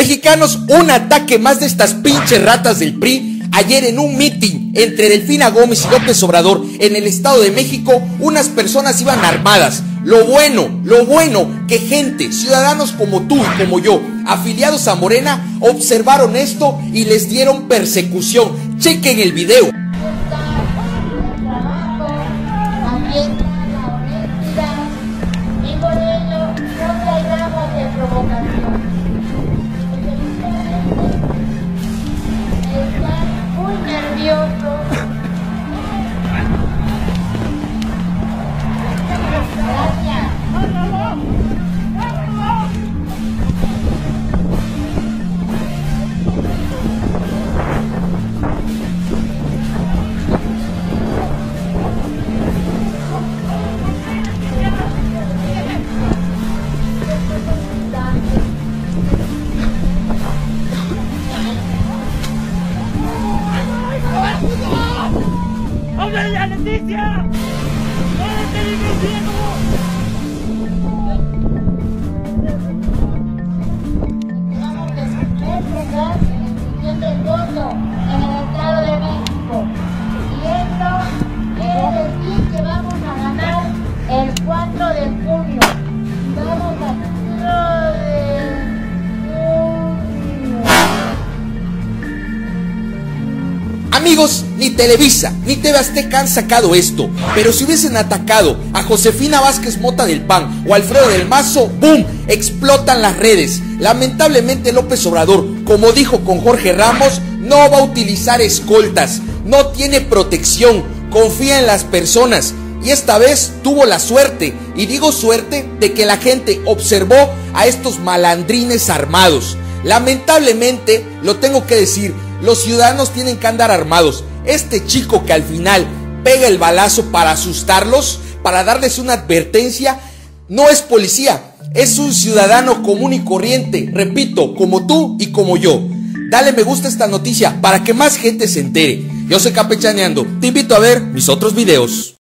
Mexicanos, un ataque más de estas pinches ratas del PRI. Ayer en un meeting entre Delfina Gómez y López Obrador en el Estado de México, unas personas iban armadas. Lo bueno, que gente, ciudadanos como tú y como yo, afiliados a Morena, observaron esto y les dieron persecución. Chequen el video. ¡Háblale la noticia! Tenemos que entregar el voto en el Estado de México. Y esto quiere decir que vamos a ganar el 4 de junio. Vamos a Amigos, ni Televisa ni TV Azteca han sacado esto, pero si hubiesen atacado a Josefina Vázquez Mota del PAN o Alfredo del Mazo, ¡boom!, explotan las redes. Lamentablemente López Obrador, como dijo con Jorge Ramos, no va a utilizar escoltas, no tiene protección, confía en las personas. Y esta vez tuvo la suerte, y digo suerte, de que la gente observó a estos malandrines armados. Lamentablemente, lo tengo que decir, los ciudadanos tienen que andar armados. Este chico que al final pega el balazo para asustarlos, para darles una advertencia, no es policía, es un ciudadano común y corriente, repito, como tú y como yo. Dale me gusta a esta noticia para que más gente se entere. Yo soy Campechaneando, te invito a ver mis otros videos.